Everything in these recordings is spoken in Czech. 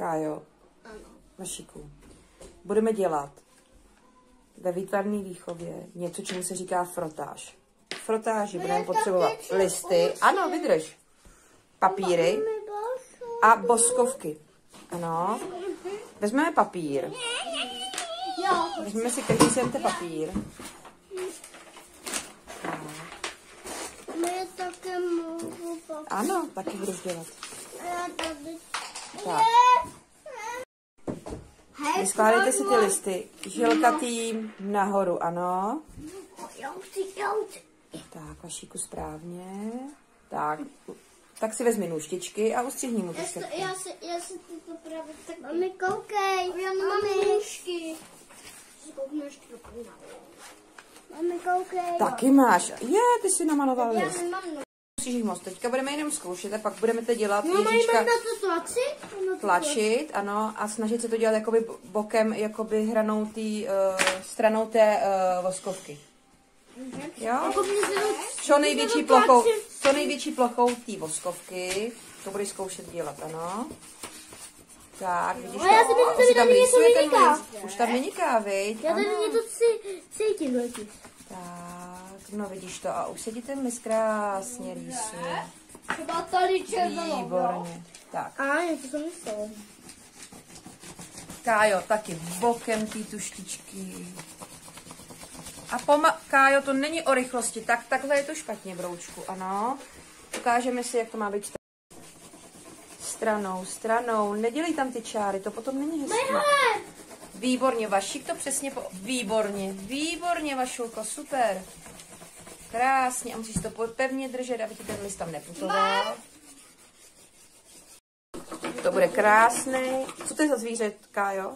Kájo, Vašíku, budeme dělat ve výtvarné výchově něco, čemu se říká frotáž. V frotáži budeme potřebovat listy, ano, vydrž, papíry a boskovky. Ano, vezmeme papír. Vezmeme si každý sem ten papír. Ano, taky budeš dělat. Tak. Vyskládejte si ty listy žilkatým nahoru, ano. Tak, Vašíku, správně. Tak si vezmi nůžtičky a ustřihni mu ty srpky. Já si to právě tak... Mami, koukej. Já nemám nůžky. Mami, koukej. Taky máš. Ty si namaloval Já list. nemám nůžky. Musíš jich moc. Teďka budeme jenom zkoušet a pak budeme to dělat Ježíčka. Tlačit, ano, a snažit se to dělat jakoby bokem, jakoby hranou stranou té voskovky. Jo? Co největší plochou té voskovky, to budeš zkoušet dělat, ano. Tak, vidíš to? Že tam rýsuje ten list. Už tam vyniká, viď? Já tady něco cítím totiž. Tak, no vidíš to a už se ti ten list krásně rýsuje. Třeba tady červenou. Výborně. Tak. Něco jsem myslel. Kájo, taky bokem té tuštičky. A Kájo, to není o rychlosti, takhle je to špatně, broučku, ano. Ukážeme si, jak to má být stranou. Nedělej tam ty čáry, to potom není hezké. Výborně, Vašík to přesně Výborně, Vašulko, super. Krásně, a musíš to pevně držet, aby ti ten list tam neputoval. To bude krásný. Co to je za zvíře, Kájo?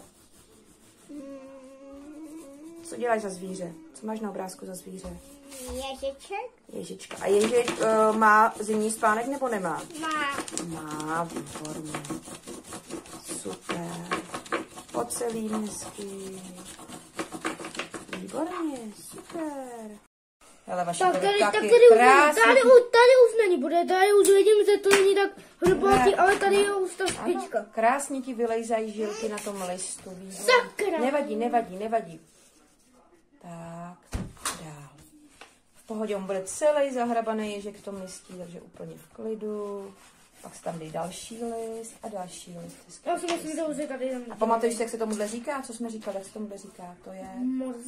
Co děláš za zvíře? Co máš na obrázku za zvíře? Ježiček. Ježička. A Ježiček má zimní spánek nebo nemá? Má, výborně. Super. Ocelí hezky. Výborně, super. Hele, Vaši, tak taky krásný. Tady už není bude, tady už vidím, že to není tak hrubovatý, ale tady je už ta špička. Krásně ti vylejzají žilky na tom listu. Výborně. Sakra. Nevadí. Tak, dál. V pohodě, on bude celý zahrabaný ježek v tom listí, takže úplně v klidu. Pak se tam dej další list a další list. Já si myslím, že už je tady. A pamatuješ si, jak se tomuhle říká? Co jsme říkali, jak se tomuhle říká? To je...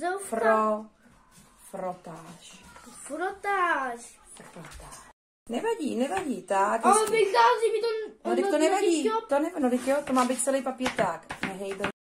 Frotáž. Nevadí, tak. Ale vychází mi to... No, to nevadí. To má být celý papír tak. Nehejbe